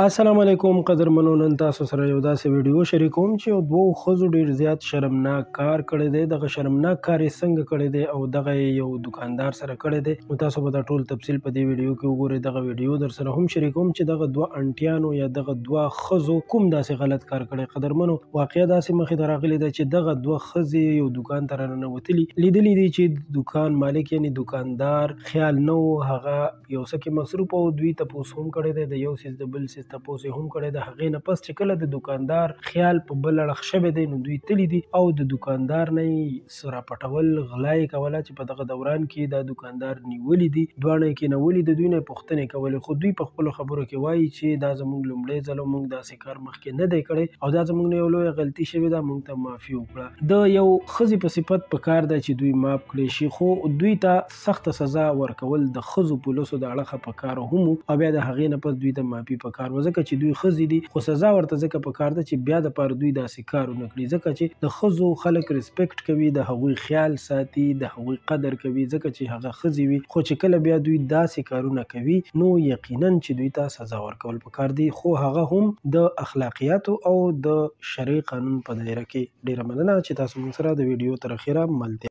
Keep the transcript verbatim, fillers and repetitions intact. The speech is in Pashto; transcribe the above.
السلام علیکم قدرمنو، نن تاسو سره یو داسې ویډیو شریکوم چې یو دوو ښځو ډېر زیات شرمناک کار کړی دی. دغه شرمناک کار یې څنګه کړی دی او دغه یې یو دوکاندار سره کړی دی. نو تاسو به دا ټول تفصیل په دې ویډیو کې وګورئ. دغه ویډیو در سره هم شریکوم چې دغه دوه انټیانو یا دغه دوه ښځو کوم داسې غلط کار کړی. قدرمنو، واقعه داسې مخې ته راغلې ده چې دغه دوه ښځې یو دوکان ته راننوتلي، لیدلي دي چې دوکان مالک یعنې دوکاندار خیال نه و، هغه یو څه کې مصروف او دوی تپوس هم کړی دی، د یو څیز د بل څیز تپوس یې هم کړی د هغې نه پس چې کله د دوکاندار خیال په بل اړخ شوی دی نو دوی تلي دي او د دوکاندار نه یې راپټول، غلا یې کوله چې په دغه دوران کې دا دوکاندار نیولي دي. دواړه یې کېنولي، د دوی نه یې پوښتنې کولې، خو دوی په خپلو خبرو کې وایي چې دا زموږ لومړی ځل موږ داسې کار مخکې نه دی کړی او دا زموږ نه یو لویه غلطي شوې ده، موږ ته معافي وکړه. د یو ښځې په صفت په کار ده چې دوی معاف کړی شي، خو دوی ته سخته سزا ورکول د ښځو پولیسو د اړخه په کار هم او بیا د هغې نه پس دوی ته معافي په کار و، ځکه چې دوی ښځې دي، خو سزا ورته ځکه په کار ده چې بیا دپاره دوی داسې کار ونه کړي، ځکه چې د ښځو خلک ریسپیکټ کوي، د هغوی خیال ساتي، د هغوی قدر کوي، ځکه چې هغه ښځې وي. خو چې کله بیا دوی داسې کارونه کوي نو یقینا چې دوی ته سزا ورکول په کار دي، خو هغه هم د اخلاقیاتو او د شرعي قانون په دایره کې. ډېره مننه چې تاسو موږ سره د ویډیو تر اخره ملتیا